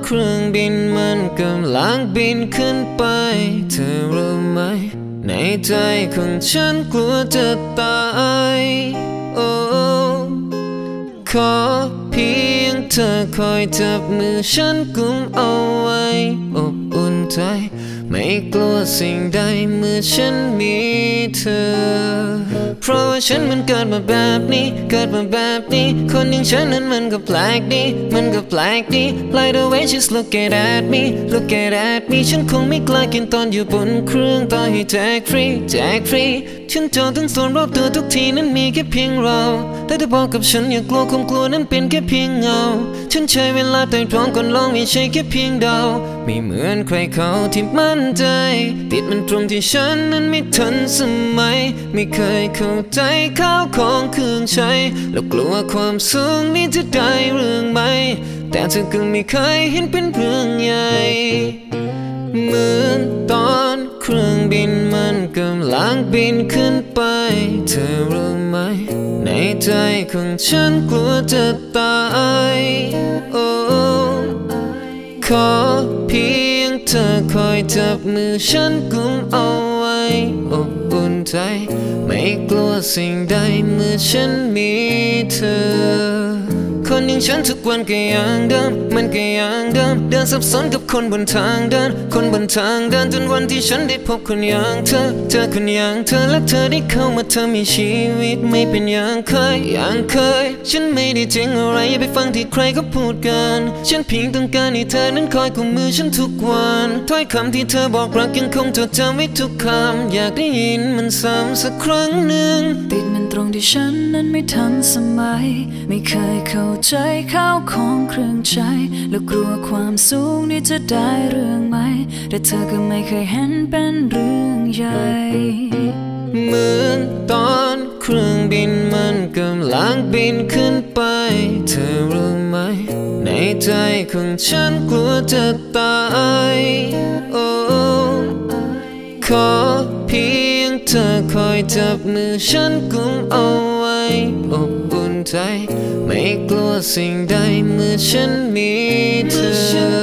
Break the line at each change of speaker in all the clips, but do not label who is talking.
รื่องบินมันกำลังบินขึ้นไปเธอรู้ไหมในใจของฉันกลัวจะตายโอ้ขอเพียงเธอคอยจับมือฉันกุมเอาไว้อบอุ่นใจไม่กลัวสิ่งใดเมื่อฉันมีเธอเพราะว่าฉันมันเกิดมาแบบนี้เกิดมาแบบนี้คนอย่างฉันนั้นมันก็แปลกดีมันก็แปลกดี Like the way just look at me look at me ฉันคงไม่กล้ากินตอนอยู่บนเครื่องต่อให้แจกฟรีแจกฟรีฉันจองทั้งโซนรอบตัวทุกทีนั้นมีแค่เพียงเราแต่เธอบอกกับฉันอย่ากลัวความกลัวนั้นเป็นแค่เพียงเงาฉันใช้เวลาไต่ตรองก่อนลองไม่ใช่แค่เพียงเดาไม่เหมือนใครเขาที่มั่นใจติดมันตรงที่ฉันนั้นไม่ทันสมัยไม่เคยเข้าใจข้าวของเครื่องใช้แล้วกลัวความสูงนี้จะได้เรื่องไหมแต่เธอก็ไม่เคยเห็นเป็นเรื่องใหญ่เหมือนตอนเครื่องบินมันกำลังบินขึ้นไปเธอรู้ไหมในใจของฉันกลัวจะตายโอ้ขอเพียงเธอคอยจับมือฉันกุมเอาไว้อบอุ่นใจไม่กลัวสิ่งใดเมื่อฉันมีเธอคนอย่างฉันทุกวันก็ยังเดิมมันก็ยังเดิมเดินสับสนกับคนบนทางเดินคนบนทางเดินจนวันที่ฉันได้พบคนอย่างเธอเธอคนอย่างเธอและเธอได้เข้ามาเธอมีชีวิตไม่เป็นอย่างเคยอย่างเคยฉันไม่ได้จริงอะไรอย่าไปฟังที่ใครเขาพูดกันฉันเพียงต้องการให้เธอนั้นคอยกุมมือฉันทุกวันถ้อยคำที่เธอบอกรักยังคงจดจำไว้ทุกคำอยากได้ยินมันซ้ำสักครั้งหนึ่ง
ติดมันตรงที่ฉันนั้นไม่ทันสมัยไม่เคยเข้าใจข้าวของเครื่องใช้แล้วกลัวความสูงนี่จะได้เรื่องไหมแต่เธอก็ไม่เคยเห็นเป็นเรื่องใหญ่
เหมือนตอนเครื่องบินมันกำลังบินขึ้นไปเธอรู้ไหมในใจของฉันกลัวจะตายโอ้ขอเพียงเธอคอยจับมือฉันกุมเอาไว้อบอุ่นใจไม่กลัวสิ่งใดเมื่อฉันมีเธอ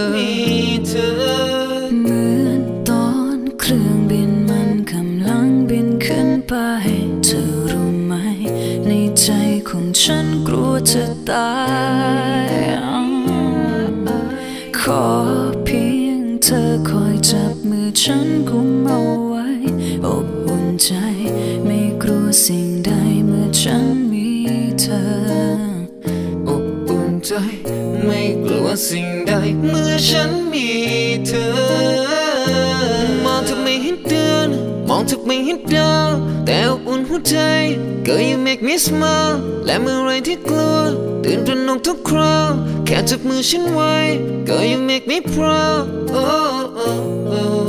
เหมือนตอนเครื่องบินมันกำลังบินขึ้นไปเธอรู้ไหมในใจของฉันกลัวจะตายขอเพียงเธอคอยจับมือฉันกุมเอาไว้อบอุ่นใจไม่กลัวสิ่งใดเมื่อฉันมีเธอ
อบอุ่นใจไม่กลัวสิ่งใดเมื่อฉันมีเธอมองเธอไม่เห็นเดือนมองเธอไม่เห็นดาวแต่อบอุ่นหัวใจ Girl you make me smile และเมื่อไรที่กลัวตื่นตระหนกทุกคราวแค่จับมือฉันไว้ Girl you make me proud oh, oh, oh.